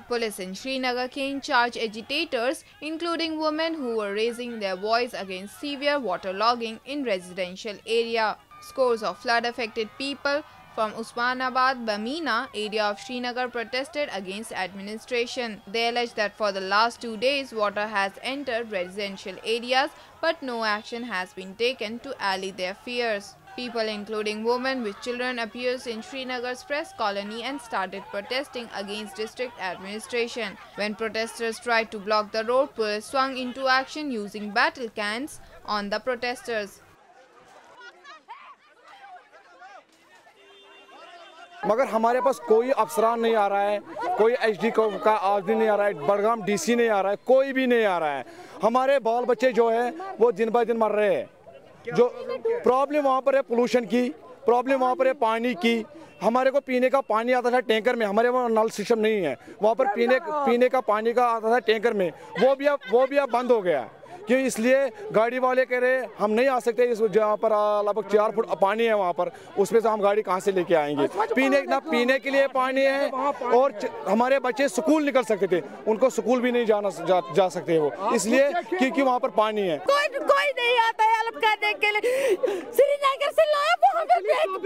Police in Srinagar caned charged agitators, including women who were raising their voice against severe waterlogging in residential area. Scores of flood-affected people from Usmanabad, Bamina area of Srinagar protested against administration. They alleged that for the last 2 days, water has entered residential areas, but no action has been taken to allay their fears. People, including women with children, appeared in Srinagar's press colony and started protesting against district administration. When protesters tried to block the road, police swung into action using battle cans on the protesters. मगर हमारे पास कोई अफसरान नहीं आ रहा है, कोई HD का आदमी नहीं आ रहा है, बड़गाम डीसी नहीं आ रहा है, कोई भी नहीं आ रहा है। हमारे बाल बच्चे जो है वो दिन ब दिन मर रहे हैं। जो प्रॉब्लम वहाँ पर है पोल्यूशन की, प्रॉब्लम वहाँ पर है पानी की। हमारे को पीने का पानी आता था टैंकर में, हमारे वहाँ नल सिस्टम नहीं है। वहाँ पर पीने का पानी का आता था टैंकर में, वो भी अब बंद हो गया। क्यों? इसलिए गाड़ी वाले कह रहे हम नहीं आ सकते, इस जहाँ पर लगभग 4 फुट पानी है वहाँ पर, उसमें से हम गाड़ी कहाँ से लेके आएंगे? पीने के लिए पानी है और हमारे बच्चे स्कूल निकल सकते थे, उनको स्कूल भी नहीं जा सकते वो, इसलिए क्योंकि वहाँ पर पानी है। कोई नहीं आता है हेल्प करने के लिए। श्रीनगर से लाया वहाँ पर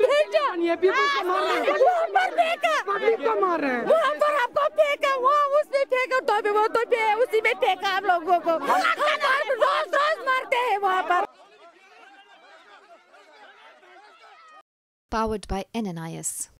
हमको फेंका, वहाँ उसने फेंका, तो उसी में फेंका हम लोगों को। रोज मरते हैं वहाँ पर। Powered by NNIS.